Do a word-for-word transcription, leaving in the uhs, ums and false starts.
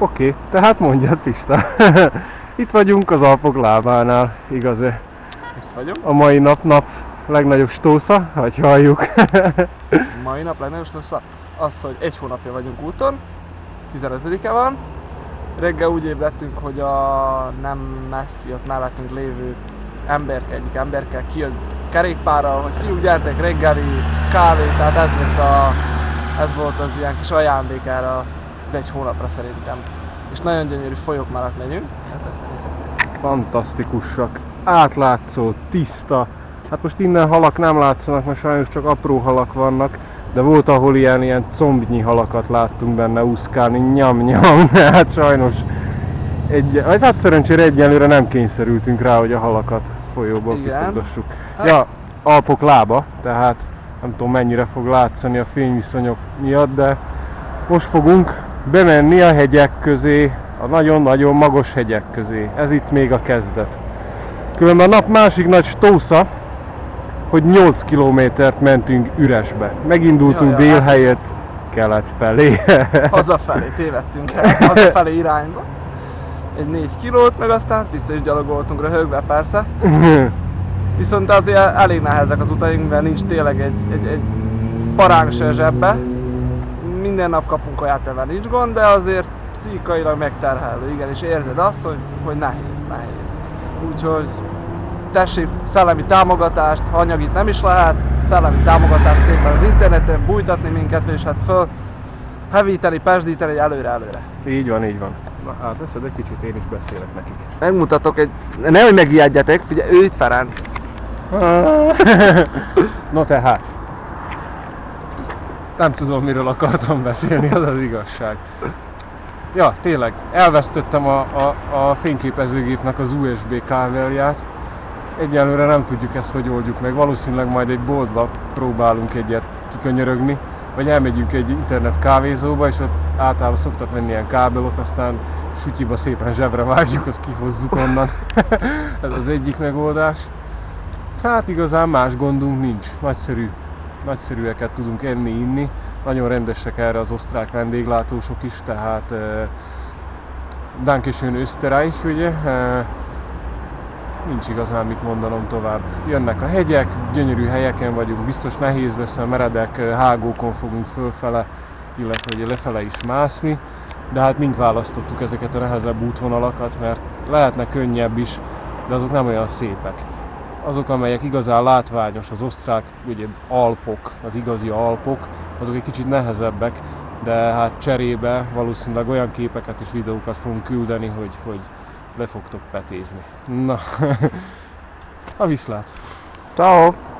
Oké, okay, tehát mondjad, Pista. Itt vagyunk az Alpok lábánál, igaz-e? Itt vagyunk. A mai nap nap legnagyobb stósza, hogy halljuk. Mai nap legnagyobb stósza az, hogy egy hónapja vagyunk úton, tizenötödike van. Reggel úgy ébredtünk, hogy a nem messzi, ott mellettünk lévő emberke, egyik emberke kijött kerékpárral, hogy fiúk, gyertek, reggeli, kávé, tehát ez, lett a, ez volt az ilyen kis ajándék erre az egy hónapra szerintem. És nagyon gyönyörű folyók mellett megyünk. Hát ezt fantasztikusak, átlátszó, tiszta. Hát most innen halak nem látszanak, mert sajnos csak apró halak vannak, de volt, ahol ilyen, ilyen combnyi halakat láttunk benne úszkálni, nyam-nyam, hát sajnos egy, hát szerencsére egyelőre nem kényszerültünk rá, hogy a halakat folyóból kiszabdassuk. Hát... Ja, Alpok lába, tehát nem tudom mennyire fog látszani a fényviszonyok miatt, de most fogunk bemenni a hegyek közé, a nagyon-nagyon magos hegyek közé. Ez itt még a kezdet. Különben a nap másik nagy stósza, hogy nyolc kilométert mentünk üresbe. Megindultunk ja, ja, dél helyett kelet felé. Hazafelé tévedtünk el, hazafelé irányba. Egy négy kilót, meg aztán vissza is gyalogoltunk röhögve, persze. Viszont azért elég nehezek az utaink, mert nincs tényleg egy, egy, egy paránk se zsebbe. Minden nap kapunk olyat, ebben nincs gond, de azért pszichikailag megterhelő, igen, és érzed azt, hogy, hogy nehéz, nehéz. Úgyhogy tessék szellemi támogatást, ha anyagit nem is lehet, szellemi támogatást szépen az interneten, bújtatni minket, és hát föl hevíteni, pesdíteni előre-előre. Így van, így van. Na, átveszed egy kicsit, én is beszélek nekik. Megmutatok egy... Nehogy megijedjetek, figyelj, ő itt Ferenc. No tehát. Nem tudom, miről akartam beszélni, az az igazság. Ja, tényleg, elvesztettem a, a, a fényképezőgépnek az u es bé kábelját. Egyelőre nem tudjuk ezt, hogy oldjuk meg. Valószínűleg majd egy boltba próbálunk egyet kikönyörögni, vagy elmegyünk egy internet kávézóba, és ott általában szoktak lenni ilyen kábelok, aztán sutyiba szépen zsebre vágjuk, azt kihozzuk onnan. Ez az egyik megoldás. Hát igazán más gondunk nincs. Nagyszerű, nagyszerűeket tudunk enni, inni. Nagyon rendesek erre az osztrák vendéglátósok is, tehát uh, Dankeschön Österreich, ugye? Uh, nincs igazán mit mondanom tovább. Jönnek a hegyek, gyönyörű helyeken vagyunk, biztos nehéz lesz, mert meredek hágókon fogunk fölfele, illetve ugye lefele is mászni, de hát mink választottuk ezeket a nehezebb útvonalakat, mert lehetne könnyebb is, de azok nem olyan szépek. Azok, amelyek igazán látványos, az osztrák, ugye Alpok, az igazi Alpok, azok egy kicsit nehezebbek, de hát cserébe valószínűleg olyan képeket és videókat fogunk küldeni, hogy, hogy le fogtok petézni. Na, a viszlát! Ciao.